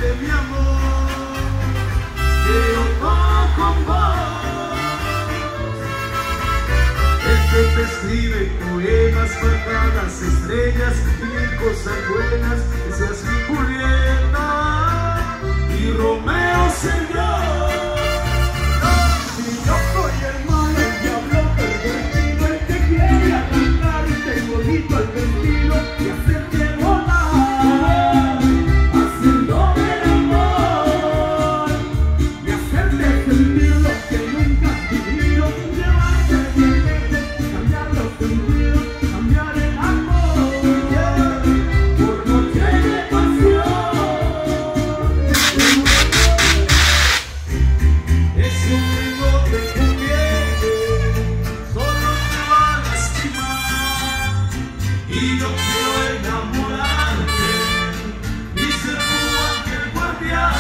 de mi amor, quiero todo con vos. El que te escribe poemas para las estrellas y mil cosas buenas, que seas mi Julieta y Romeo señor. Si yo soy el malo, el diablo pervertido, el que quiere arrancarte bonito el vestido y hacerte volar, haciéndome el amor y hacerte sentir lo que nunca has vivido, llevarte bien lejos, cambiar los sentidos, cambiar el amor por noche de pasión. Es un ritmo que conviene, solo te va a lastimar. Y yo quiero enamorarte y ser tu ángel guardián.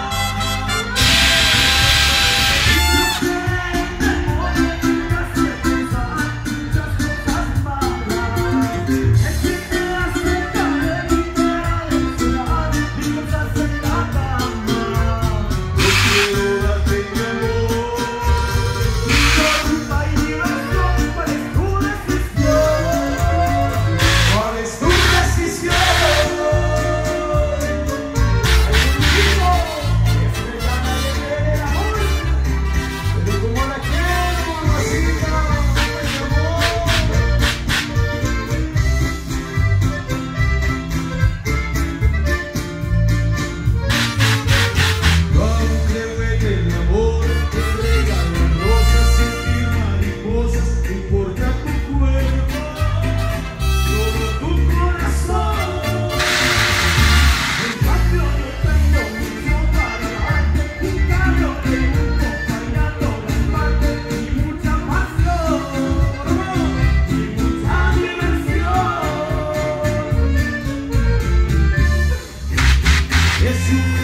Y yo sé el amor que me hace pensar muchas cosas malas, es que te hace caer y te hace y cosas en la cama. Yo quiero darte mi amor. Culpa y diversión, ¿cuál es tu decisión? ¿Cuál es tu decisión? Digo, estrella nadie quiere el amor, Pero como la quiero, mamacita, mi amor. Aunque pegue mi amor, te regalo rosas, sentir mariposas, no importa tu cuerpo, solo tu corazón. en cambio yo tengo mucho para darte, un carro de lujo bailando las partes y mucha pasión y mucha diversión. Es un